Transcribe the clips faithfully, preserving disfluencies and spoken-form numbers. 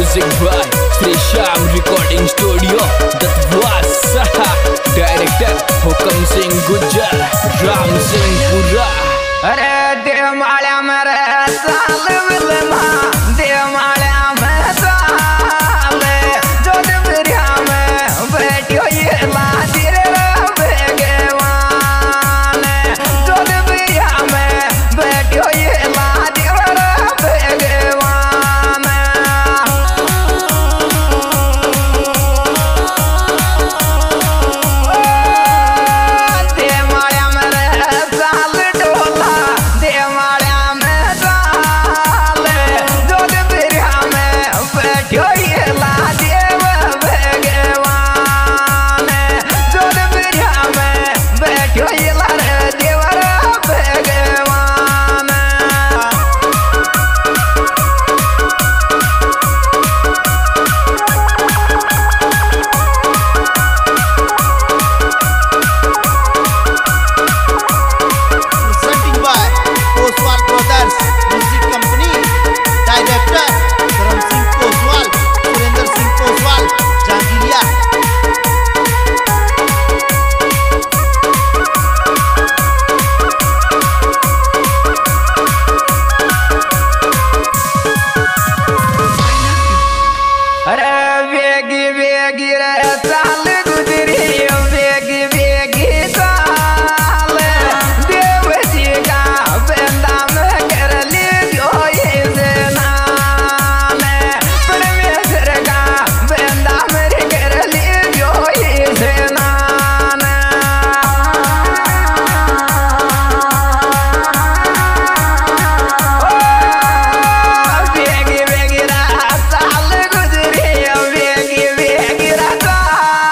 Music by Shri Shyam recording studio Dattawasa. Director Hukam Singh Gujjar, Ram Singh पुरा। अरे देव माल्या मेरे साल विलमा, देव माल्या में साल जो दिवरिया में बैठियो ये लादी रे भगवान, जो दिवरिया में बैठियो ये लादी रे भगवान। देव माल्या मेरे साल डोला, देव माल्या में साल जो दिवरिया में बैठियो ये लादी भगवान, जो दिवरिया में बैठियो ये लादी देवर भगवान। Presenting by Koswal Brothers Music Company. Director Karan Singh Koswal, Surendra Singh Koswal, Jangiliya। अरे बेगी बेगी रे साल गुजरी, बेगी बेगी साल देव जी का बेंदा में कर लियो ये जनान, परमेश्वर का बेंदा में कर लियो ये जनान। बेगी बेगी रे साल गुजरी, बेगी बेगी रे साल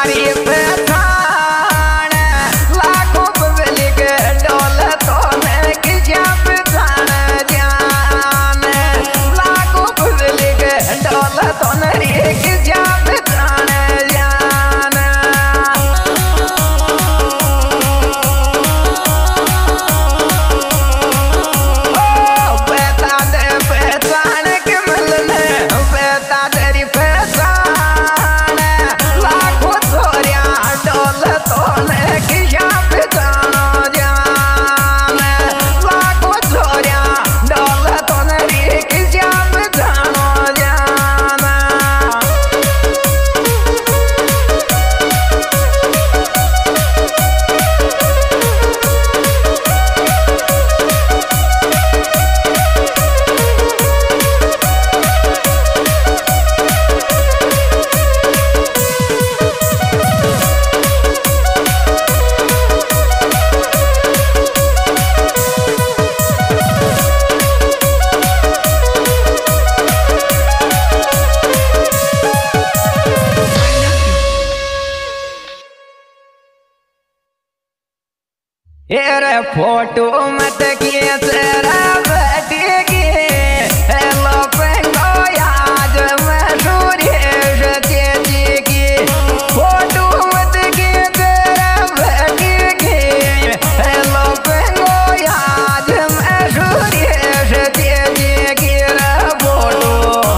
नारी पहचान लाखों पब्लिक डोल तो ने किया पहचान जान लाखों पब्लिक डोल तो ने किया पहचान जान ओ बता दे पहचान के मिलने बता तेरी पहचान लाखों छोरिया डोल तो ने किया पहचान जान लाखों छोरिया डोल तो ने किया पहचान जान ये फोटो मत किए तेरा बैठेगी हेलो पेंगो याद मशहूर है की फोटो मत किए तेरा बैठेगी हेलो पेंगो याद मशहूर है की फोटो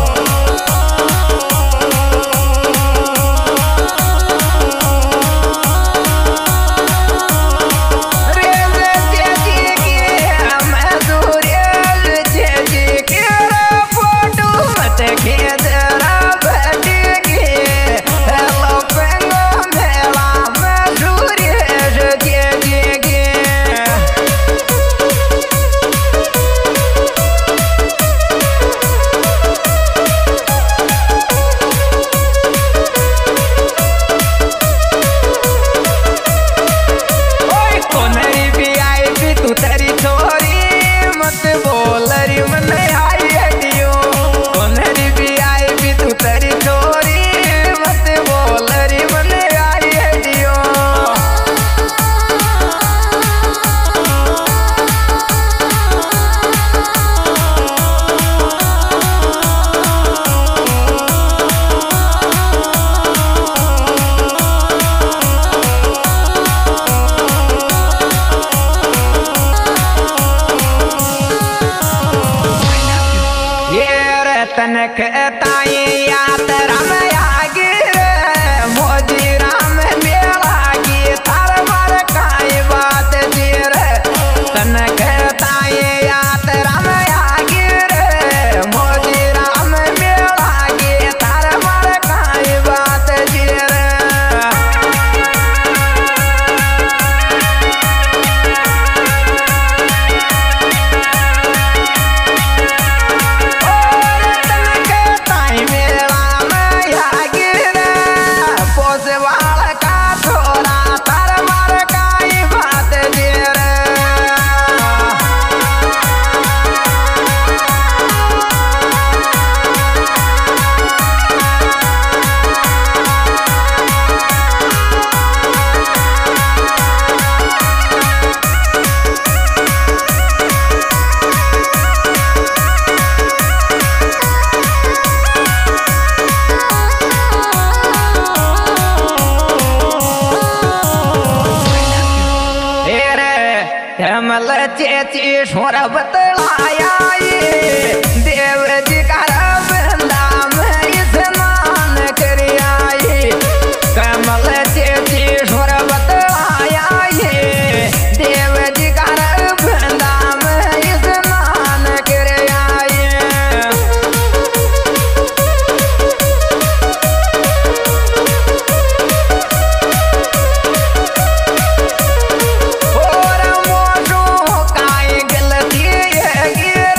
तनक ताई यात्रा में आगे मोदी राम मेला की थार मार काई बात जीर तनक ताई यात्रा में आगे मोदी राम मेला की थार मार काई बात जीर कमल चेची छोर बतलाया देव जी का बंदा में स्नान कर आई कमल चेची छोर बतलाया देव जी का बंदा में स्नान कर आई और मोटू काई गलती है गिर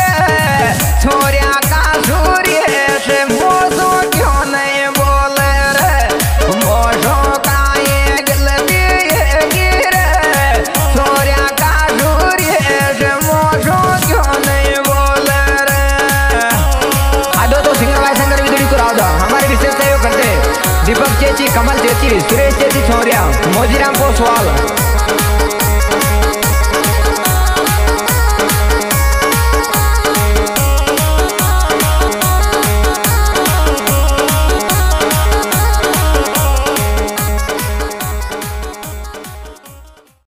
कमल चेची सुरेश चेची छोरिया मोजीराम पोसवाल